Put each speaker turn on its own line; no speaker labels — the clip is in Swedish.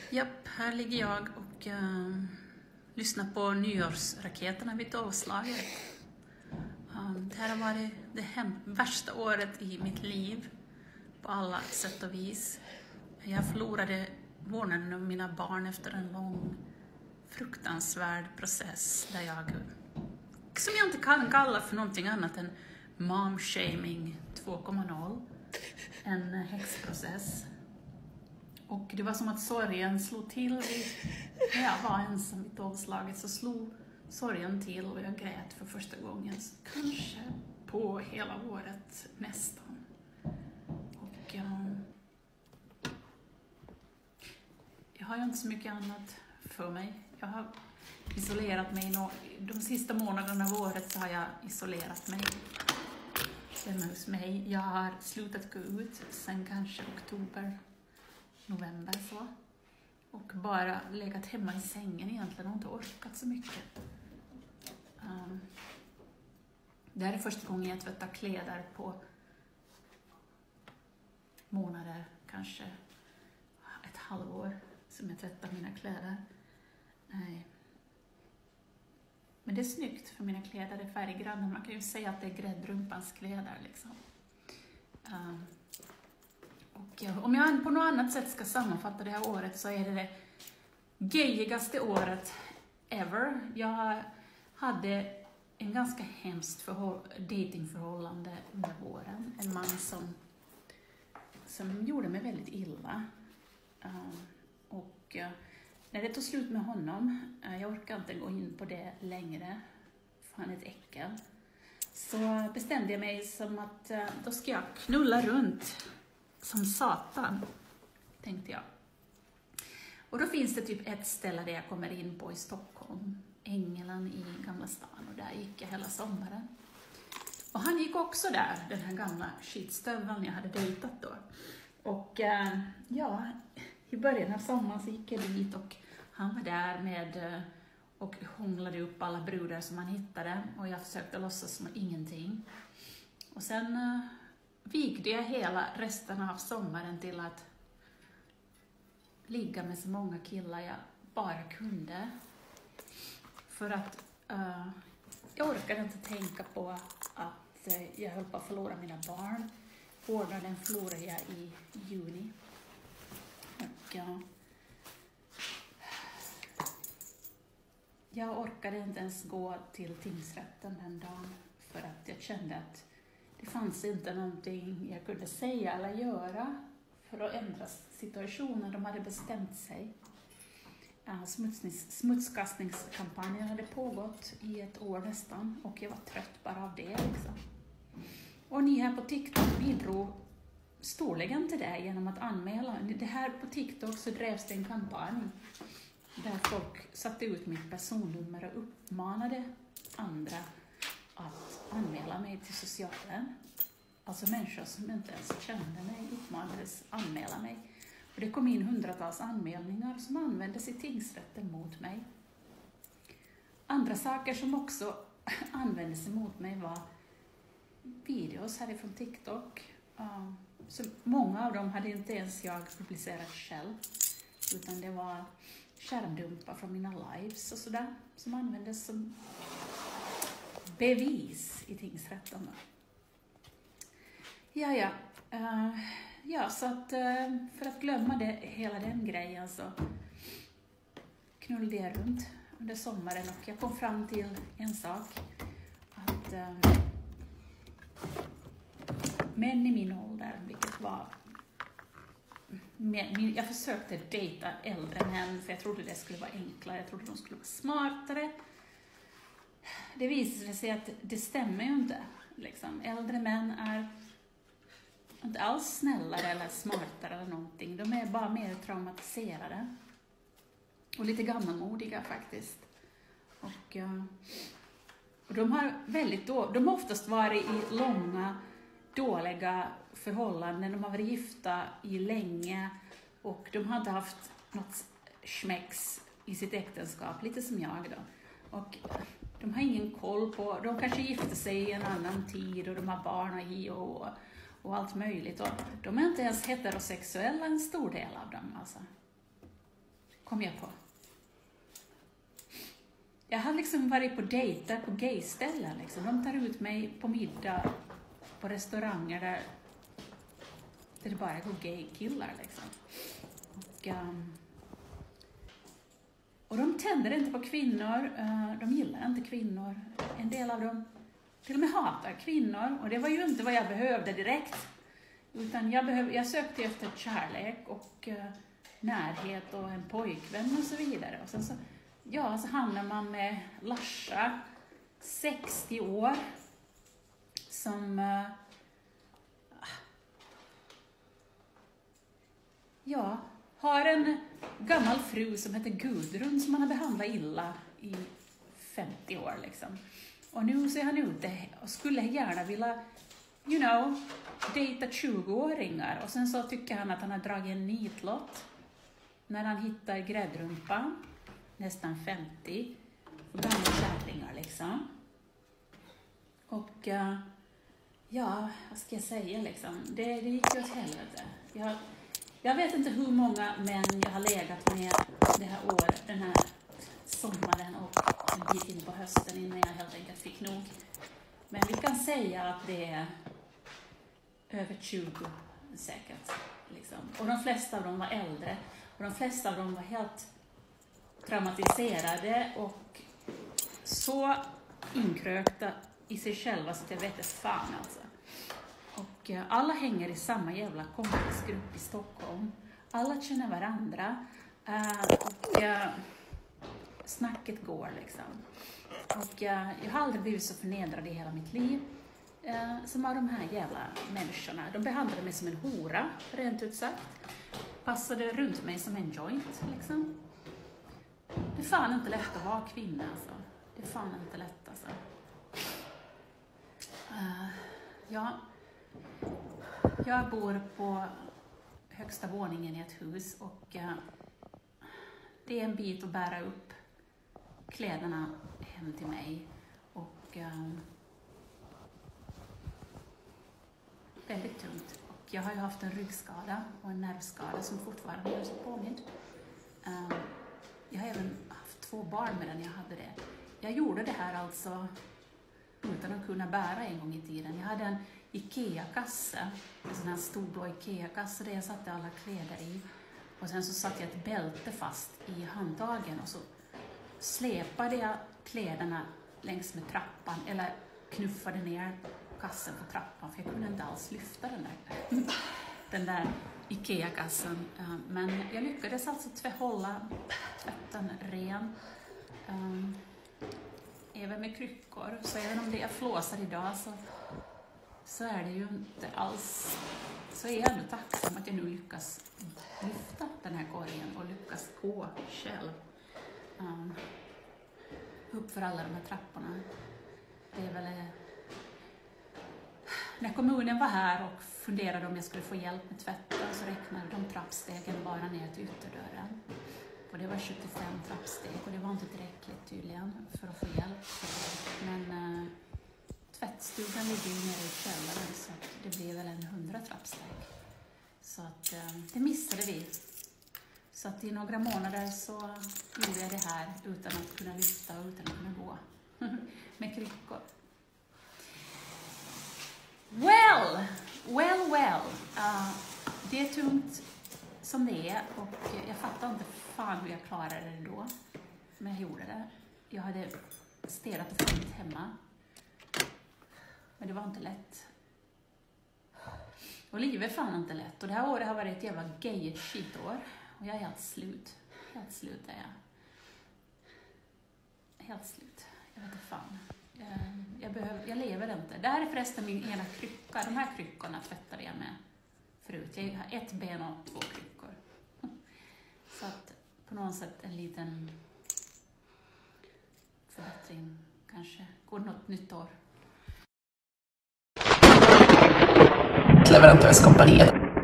Japp, här ligger jag och lyssnar på nyårsraketerna vid 12-slaget. Det här har varit det värsta året i mitt liv på alla sätt och vis. Jag förlorade vårdnaden om mina barn efter en lång, fruktansvärd process där som jag inte kan kalla för någonting annat än mom-shaming 2.0, en häxprocess. Och det var som att sorgen slog till. När jag var ensam i 12-slaget så slog sorgen till och jag grät för första gången. Kanske på hela året nästan. Och jag har ju inte så mycket annat för mig. Jag har isolerat mig. De sista månaderna av året så har jag isolerat mig hemma hos mig. Jag har slutat gå ut sen kanske oktober, november så. Och bara legat hemma i sängen egentligen och inte orkat så mycket. Det här är första gången jag tvättar kläder på månader, kanske ett halvår som jag tvättar mina kläder. Nej. Men det är snyggt för mina kläder är färggranna. Man kan ju säga att det är gräddrumpans kläder liksom. Och om jag på något annat sätt ska sammanfatta det här året så är det gayigaste året ever. Jag hade en ganska hemskt datingförhållande under våren. En man som gjorde mig väldigt illa. Och när det tog slut med honom, jag orkar inte gå in på det längre, för han är ett äckel, så bestämde jag mig som att då ska jag knulla runt som satan, tänkte jag. Och då finns det typ ett ställe där jag kommer in på i Stockholm, Ängelen i Gamla stan, och där gick jag hela sommaren. Och han gick också där, den här gamla skitstöveln jag hade dejtat då. Och i början av sommaren så gick jag dit och han var där med och hånglade upp alla brudar som han hittade, och jag försökte låtsas som ingenting. Och sen vigde jag hela resten av sommaren till att ligga med så många killar jag bara kunde. För att jag orkade inte tänka på att jag höll på att förlora mina barn. Vårdnaden förlorade jag i juni. Och jag orkade inte ens gå till tingsrätten den dagen, för att jag kände att det fanns inte någonting jag kunde säga eller göra för att ändra situationen. De hade bestämt sig. Smutskastningskampanjen hade pågått i ett år nästan, och jag var trött bara av det liksom. Och ni här på TikTok bidrog storligen till det genom att anmäla. Det här på TikTok så drevs det en kampanj där folk satte ut mitt personnummer och uppmanade andra att anmäla mig till socialen. Alltså människor som inte ens kände mig uppmanades anmäla mig. Och det kom in hundratals anmälningar som användes i tingsrätten mot mig. Andra saker som också användes emot mig var videos härifrån TikTok. Så många av dem hade inte ens jag publicerat själv, utan det var skärmdumpar från mina lives och sådär som användes som bevis i tingsrätten. Så att för att glömma hela den grejen så knullade jag runt under sommaren, och jag kom fram till en sak, att män i min ålder, vilket var jag försökte dejta äldre män för jag trodde det skulle vara enklare, jag trodde de skulle vara smartare. Det visade sig att det stämmer ju inte liksom. Äldre män är inte alls snällare eller smartare eller någonting. De är bara mer traumatiserade och lite gammalmodiga faktiskt. Och de har oftast varit i långa dåliga förhållanden, de har varit gifta i länge och de har inte haft något schmäcks i sitt äktenskap, lite som jag då. Och de har ingen koll på, de kanske gifte sig i en annan tid och de har barn och allt möjligt. Och de är inte ens heterosexuella, en stor del av dem alltså. kom jag på. Jag har liksom varit på dejter på gayställen. Liksom. De tar ut mig på middag på restauranger där det bara går gay-killar. Liksom. Och de tänder inte på kvinnor. De gillar inte kvinnor. En del av dem till och med hatar kvinnor. Och det var ju inte vad jag behövde direkt. Utan jag sökte efter kärlek och närhet och en pojkvän och så vidare. Och sen så hamnar man med Larsa, 60 år, som har en gammal fru som heter Gudrun som han har behandlat illa i 50 år liksom. Och nu så är han ute och skulle gärna vilja, dejta 20-åringar. Och sen så tycker han att han har dragit en nitlott när han hittar gräddrumpan, nästan 50, och gamla kärringar liksom. Och vad ska jag säga liksom, det gick ju åt helvete. Jag vet inte hur många män jag har legat med det här året, den här sommaren och en bit in på hösten innan jag helt enkelt fick nog. Men vi kan säga att det är över 20 säkert. Liksom. Och de flesta av dem var äldre. Och de flesta av dem var helt traumatiserade och så inkrökta i sig själva så att jag vet inte fan alltså. Och alla hänger i samma jävla kompisgrupp i Stockholm. Alla känner varandra. Och snacket går liksom. Och jag har aldrig blivit så förnedrad i hela mitt liv som av de här jävla människorna. De behandlade mig som en hora, rent ut sagt. Passade runt mig som en joint liksom. Det är fan inte lätt att vara kvinna alltså. Det är fan inte lätt alltså. Jag bor på högsta våningen i ett hus och det är en bit att bära upp kläderna hem till mig och väldigt tungt. Och jag har ju haft en ryggskada och en nervskada som fortfarande är så påmind. Jag har även haft 2 barn medan jag hade det. Jag gjorde det här alltså utan att kunna bära en gång i tiden. Jag hade en Ikea-kasse, en sån här stor Ikea-kasse där jag satte alla kläder i. Och sen så satte jag ett bälte fast i handtagen och så släpade jag kläderna längs med trappan eller knuffade ner kassen på trappan för jag kunde inte alls lyfta den där Ikea-kassen. Men jag lyckades alltså hålla tvätten ren. Även med kryckor. Så även om det är flåsar idag så är det ju inte alls... Så är jag ändå tacksam att jag nu lyckas lyfta den här korgen och lyckas gå själv upp för alla de här trapporna. Det är väl... När kommunen var här och funderade om jag skulle få hjälp med tvätten så räknade de trappstegen bara ner till ytterdörren. Och det var 75 trappsteg och det var inte tillräckligt tydligen för att få hjälp. Men tvättstugan ligger ju nere i källaren så det blir väl en 100 trappsteg. Så att det missade vi. Så att i några månader så gjorde jag det här utan att kunna lyfta och utan att kunna gå med kryckor. Well. Det är tungt som det är och jag fattar inte fan hur jag klarade det då. Men jag gjorde det. Jag hade städat och fint hemma. Men det var inte lätt. Och livet är fan inte lätt. Och det här året har varit ett jävla gayet skitår. Och jag är helt slut. Helt slut är jag. Helt slut. Jag vet inte fan. Jag lever inte. Det här är förresten min ena krycka. De här kryckorna tvättade jag med förut. Jag har 1 ben och 2 kryckor. Så att på något sätt en liten förbättring kanske. Går något nytt år.
Leverantörskompaniet.